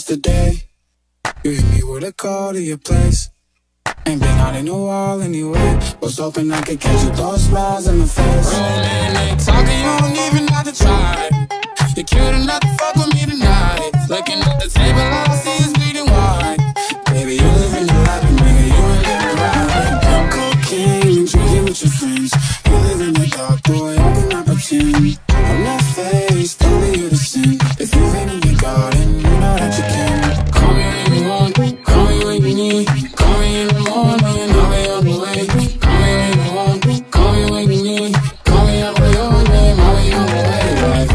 yesterday. You hit me with a call to your place. Ain't been out in a while anyway. Was hoping I could catch you those smiles in the face. Romantic talking, you don't even have to try. You're cute enough to fuck with me tonight. Looking at the table, all I see is bleeding white. Baby, you live in the life, and nigga, you ain't living right. Cocaine and drinking with your friends. You live in the dark, boy, I cannot pretend. I'm not faced, only you to sin. If you've in your garden, you know that you can. Call me when you want, call me when you need. Call me in the morning, I'll be on the way. Call me when you want, call me when you need. Call me out by your name, I'll be on the way. Like,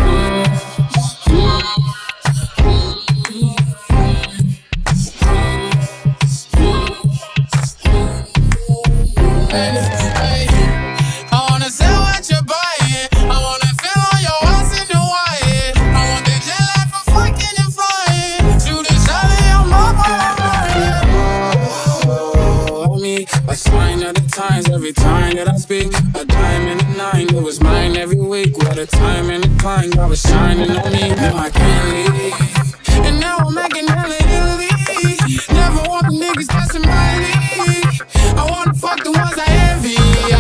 I wanna sell what you're buying. I wanna feel on your ass in Hawaii. I want the jet lag for fucking and flying. Shoot a shot in your mama. Oh, me, a sign of the times every time that I speak. A diamond and a nine, it was mine every week. What a time and a climb, God was shining on me. Now I can't leave, and now I'm making hella Italy. Never want the niggas that's in my league. I wanna fuck the ones I envy.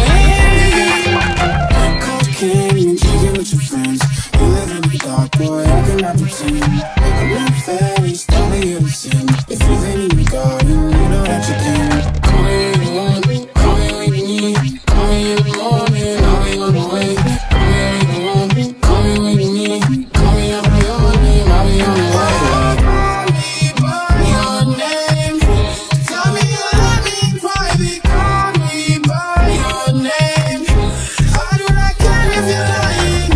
Cocaine and drinking with your friends. You live in the dark, boy, I cannot pretend. I'm not faced, only you to sin. If you've in your garden, you know that you can. Call me when you want, call me when you need. Call me in the morning, I'll be on the way. Call me when you want, call me when you need. Call me out by your name, I'll be on the way. Call me by your name. Tell me you love me private. Call me by your name. I'll do what I can if you're lying.